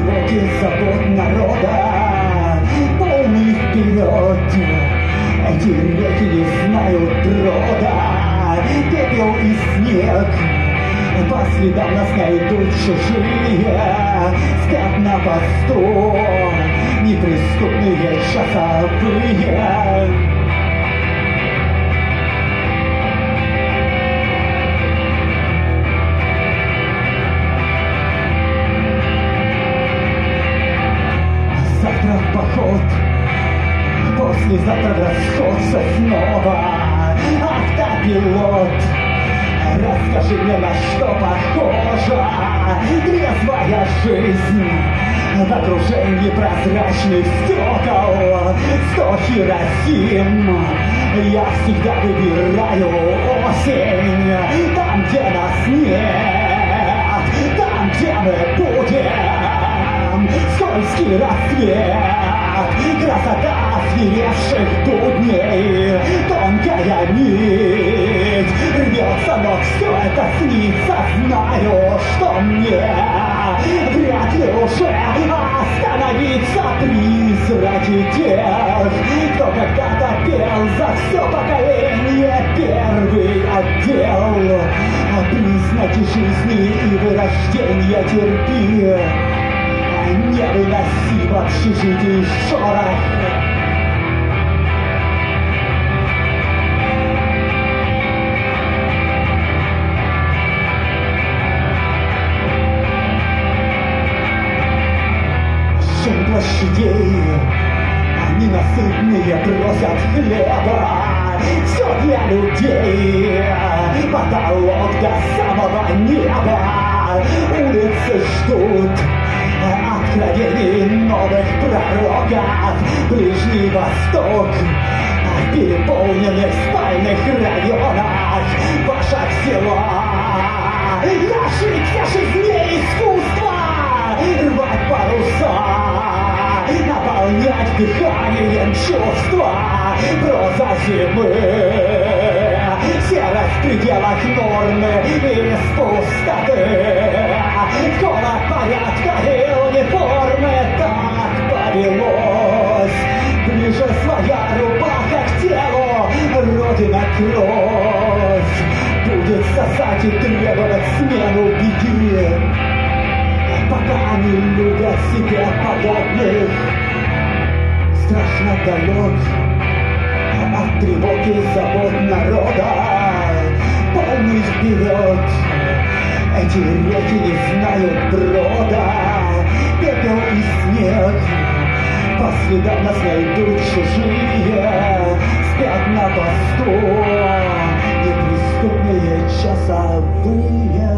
тревоги, забот народа, полный вперед. Эти реки не знают рода, пепел и снег. По следам нас найдут чужие, спят на посту неприступные часовые. Завтра в поход, послезавтра расходся снова. Автопилот, расскажи мне, на что похожа трезвая жизнь в окружении прозрачных стекол. 100 Хиросим, я всегда выбираю осень. Там, где нас нет, там, где мы будем. Скользкий рассвет, красота свирепших будней, тонкая нить рвется, но все это снится. Знаю, что мне вряд ли уже остановиться. Призраки тех, кто когда-то пел за все поколение первый отдел. Признаки жизни и вырождения терпи. Невыносим общежитий шорох. Шум площадей, они насытные просят хлеба. Все для людей, потолок до самого неба. Улицы ждут откровений новых пророков. Ближний Восток в переполненных спальных районах. Ваша села, наши жизни искусства. Рвать паруса, наполнять дыханием чувства. Проза зимы, серость в пределах нормы и из пустоты. Холод порядка и униформы так повелось. Ближе своя рубаха к телу, Родина кровь будет сосать и требовать смену. Беги, пока они любят себя подобных. Страшно далек от тревоги забот народа, полный вперед. Эти реки не знают брода, пепел и снег. По следам нас найдут чужие, спят на посту неприступные часовые.